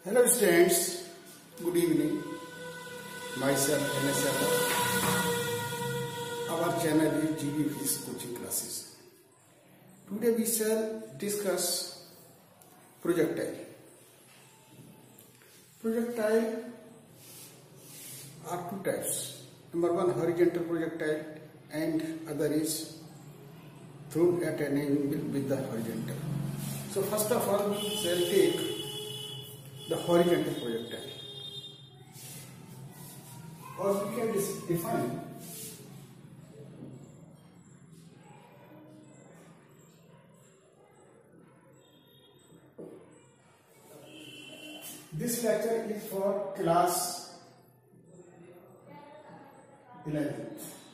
Hello students, good evening. Myself NS Yadav. Our channel is GB Fish Coaching Classes. Today we shall discuss projectile. Projectile are two types. Number one, horizontal projectile, and other is thrown at an angle with the horizontal. So first of all, we shall take the horizontal projectile, or we can define this lecture is for class 11.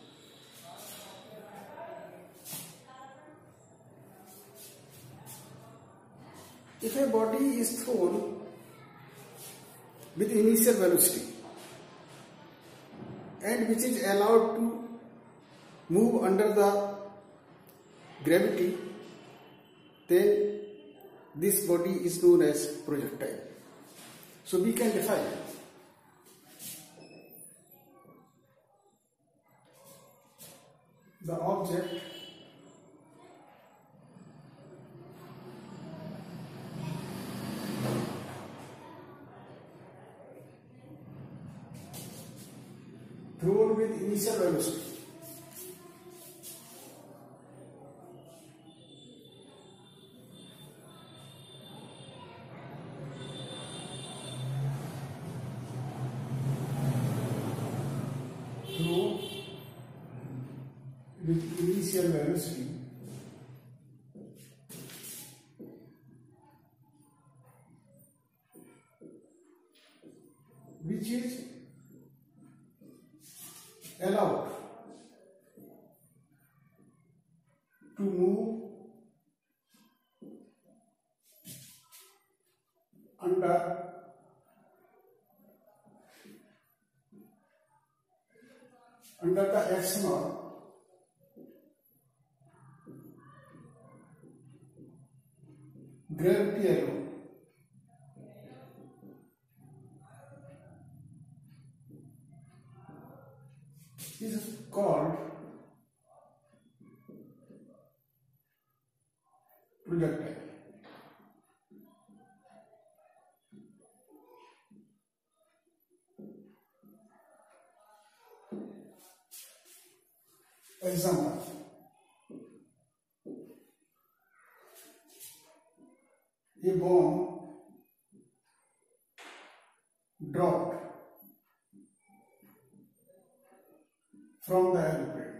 If a body is thrown with initial velocity and which is allowed to move under the gravity, then this body is known as projectile. So we can define the object thrown with initial velocity which is allowed to move under the action of gravity alone. This is called projectile. Example: a bomb dropped from the airplane.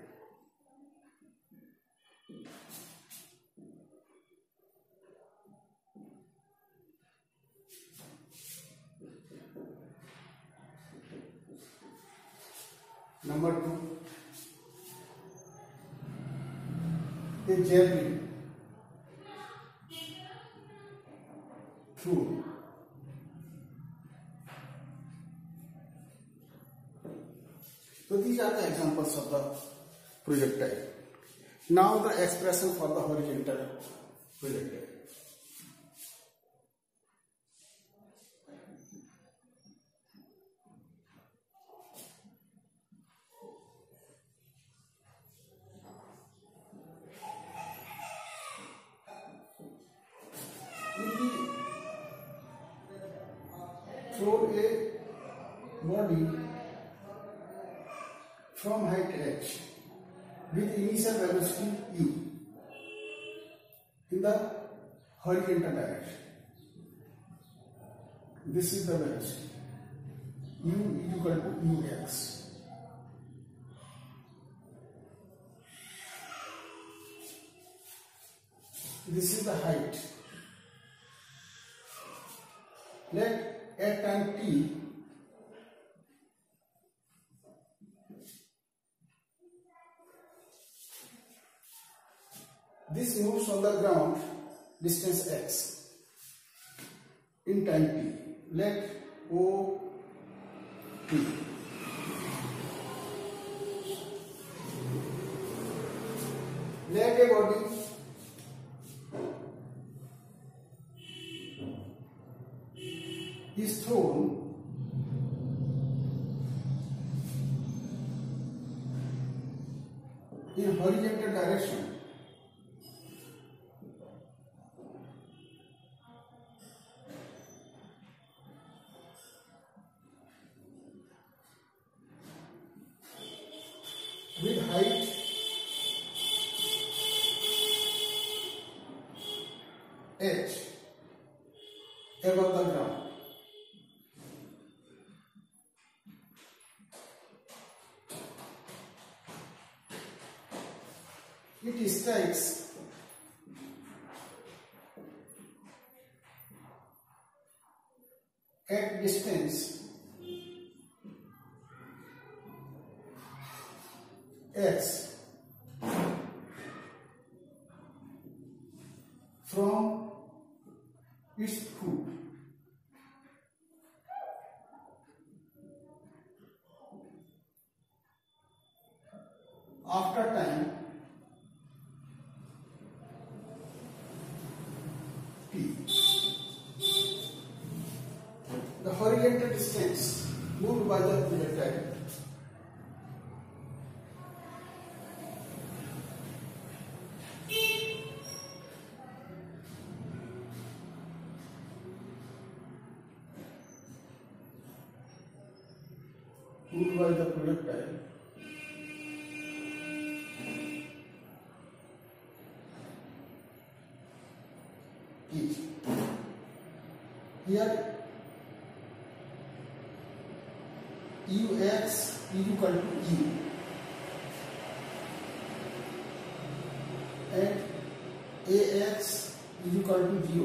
Number two, a javelin through So these are the examples of the projectile. Now the expression for the horizontal projectile. If we throw a body from height h with initial velocity u in the horizontal direction. This is the velocity. U is equal to ux. This is the height. Let at time t this moves on the ground distance x in time t. Let O t. Let a body is thrown in horizontal direction with height h above the ground. It strikes at distance x from its foot. After time t, the horizontal distance moved by the projectile is here ux is equal to u and ax is equal to 0.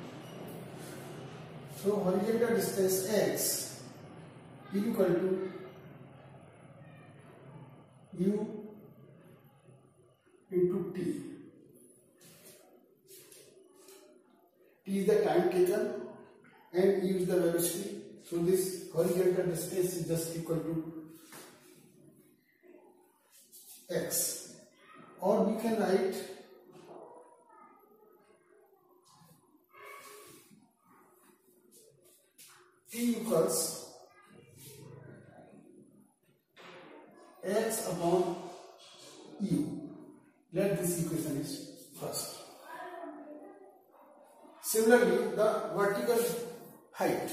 So horizontal distance x is equal to u into t. T is the time taken and u is the velocity. So this horizontal distance is just equal to x. Or we can write T equals x upon u. Let this equation is first. Similarly, the vertical height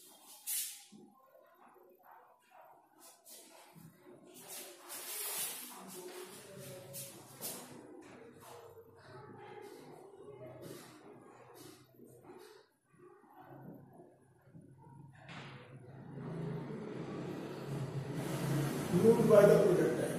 moved by the projectile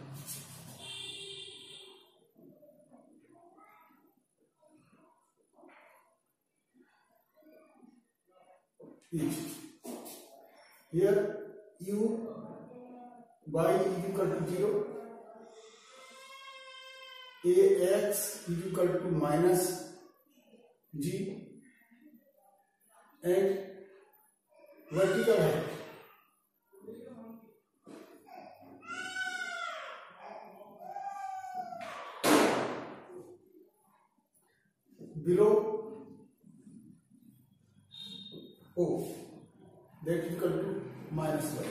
is here u y is equal to 0, ax is equal to minus g and vertical height below O, that is equal to minus y.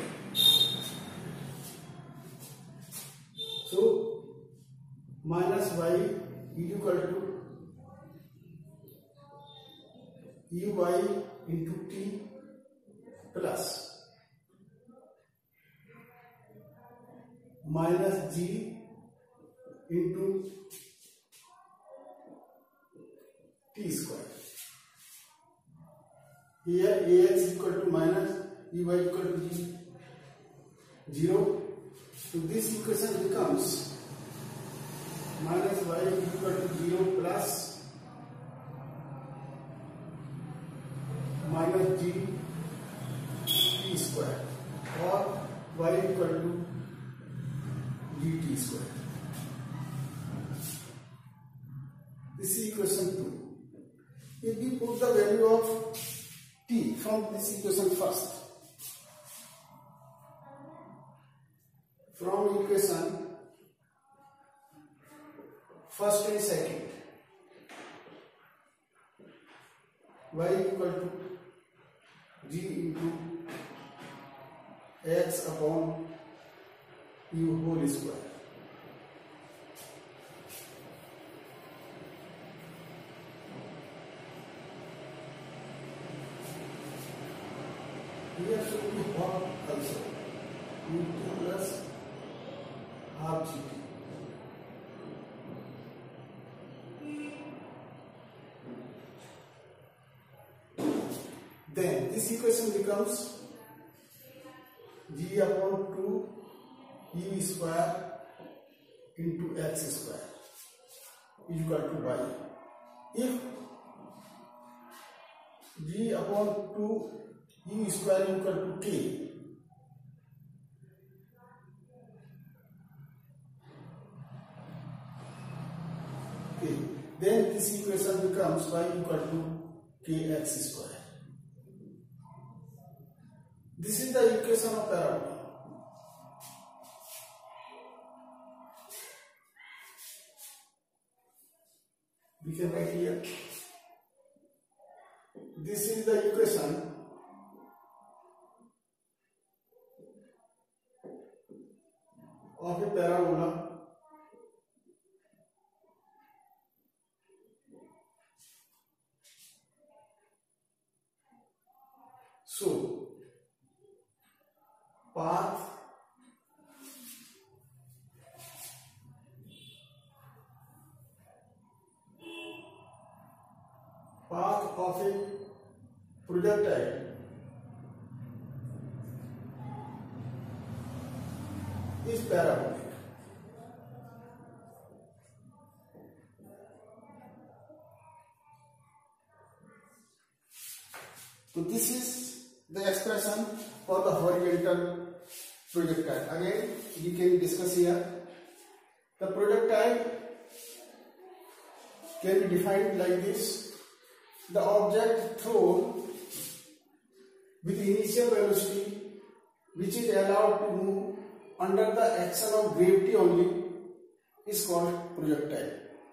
So minus y is equal to uy into t plus minus g into t square. Here ax is equal to minus, uy equal to 0. So this equation becomes minus y is equal to 0 plus minus g t square or y equal to dt square. This is equation 2. If we put the value of t from this equation first, from equation first and second, y equal to g into x upon u whole square. Here should be half also, ut plus half gt. Then this equation becomes g upon 2 u square into x square is equal to y. If g upon 2 u square is equal to k, then this equation becomes y equal to kx square. This is the equation of parabola. We can write here. This is the equation of a parabola. So, path of a projectile is parabolic. So this is the expression for the horizontal projectile. Again, we can discuss here. The projectile can be defined like this. The object thrown with initial velocity which is allowed to move under the action of gravity only is called projectile.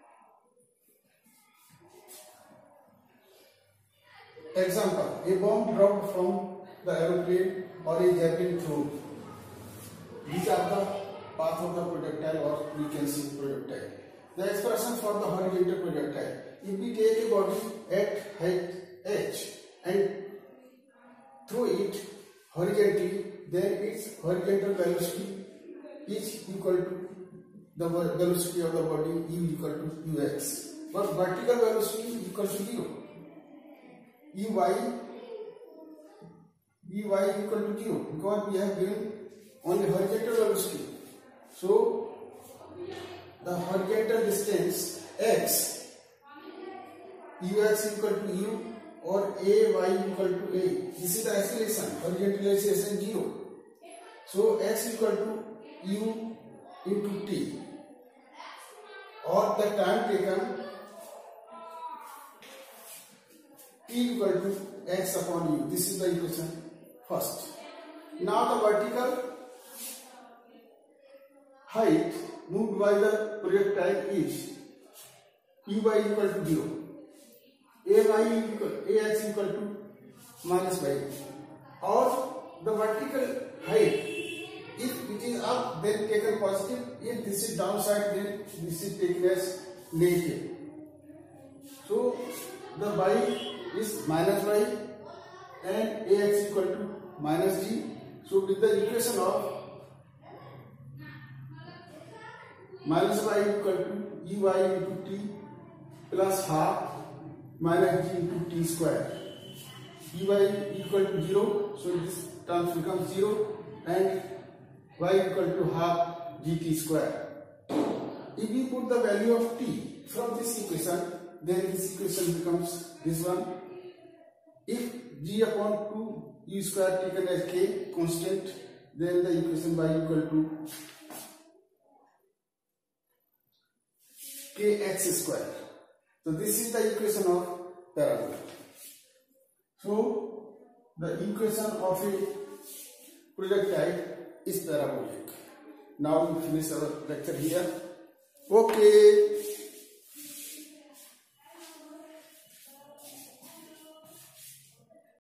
Example, a bomb dropped from the aeroplane or a javelin thrown. These are the path of the projectile, or we can see projectile. The expression for the horizontal projectile. If we take a body at height h and throw it horizontally, then its horizontal velocity is equal to the velocity of the body u equal to ux. But vertical velocity is equal to 0. Ey equal to 0 because we have given only horizontal velocity. So the horizontal distance x, ux equal to u or ay equal to a. This is the acceleration, horizontal acceleration 0. So x equal to u into t, or the time taken t equal to x upon u. This is the equation first. Now the vertical height moved by the projectile is ey equal to 0, ax equal to minus y, or the vertical height, if it is up then taken positive, if this is downside then this is taken as negative. So the y is minus y and ax equal to minus g. So with the equation of minus y equal to ey into t plus half minus g into t square. Ey equal to 0, so this term becomes 0, and y equal to half gt square. If we put the value of t from this equation, then this equation becomes this one. If g upon 2 u square taken as k constant, then the equation y equal to kx square. So this is the equation of parabola. So the equation of a projectile is parabolic. Now we finish our lecture here. Okay.